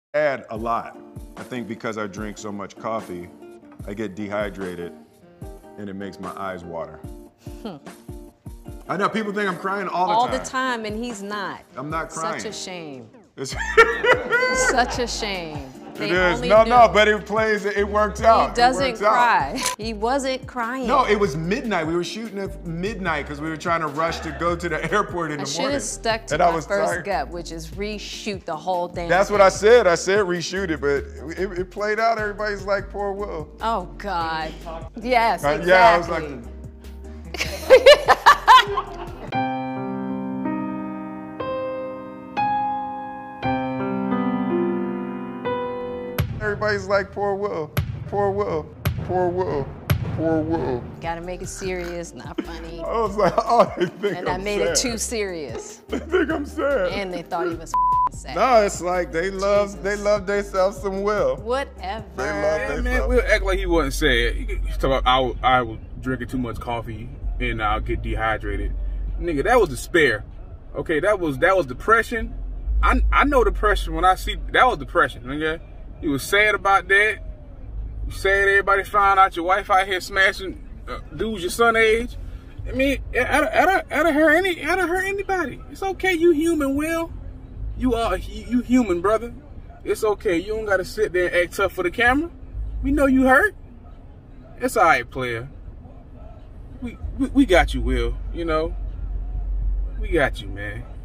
Add a lot. I think because I drink so much coffee, I get dehydrated and it makes my eyes water. I know people think I'm crying all the time. All the time, and he's not. I'm not crying. Such a shame. It's Such a shame. It is. No, but it plays, it works out. He doesn't cry. He wasn't crying. No, it was midnight. We were shooting at midnight because we were trying to rush to go to the airport in the morning. I should have stuck to my first gut, which is reshoot the whole damn That's thing. what I said. I said reshoot it, but it played out. Everybody's like, poor Will. Oh, God. Yes, exactly. Yeah, I was like... Everybody's like, poor Will, poor Will, poor Will, poor Will. Gotta make it serious, not funny. I was like, oh, they think and I'm I made sad. it too serious. They think I'm sad. And they thought he was sad. No, it's like they love themselves some Will. Whatever. They love themselves. Man, Will act like he wasn't sad. He's talking about I was drinking too much coffee and I'll get dehydrated. Nigga, that was despair. Okay, that was depression. I know depression when I see that was depression, nigga. You was sad about that. You sad everybody found out your wife out here smashing dudes your son age. I mean, that'll hurt anybody. It's okay, you human, Will. You human, brother. It's okay. You don't gotta sit there and act tough for the camera. We know you hurt. It's all right, player. We got you, Will. You know, we got you, man.